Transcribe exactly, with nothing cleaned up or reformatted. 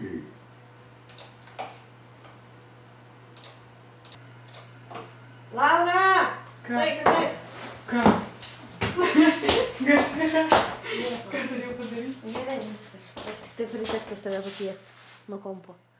Okay. Laura! Ką? Taip, taip. Ką? Kas yra? Ką turėjau padaryti? Gerai, viskas. Aš tik tai pretekstas tave pakviesti nuo kompo.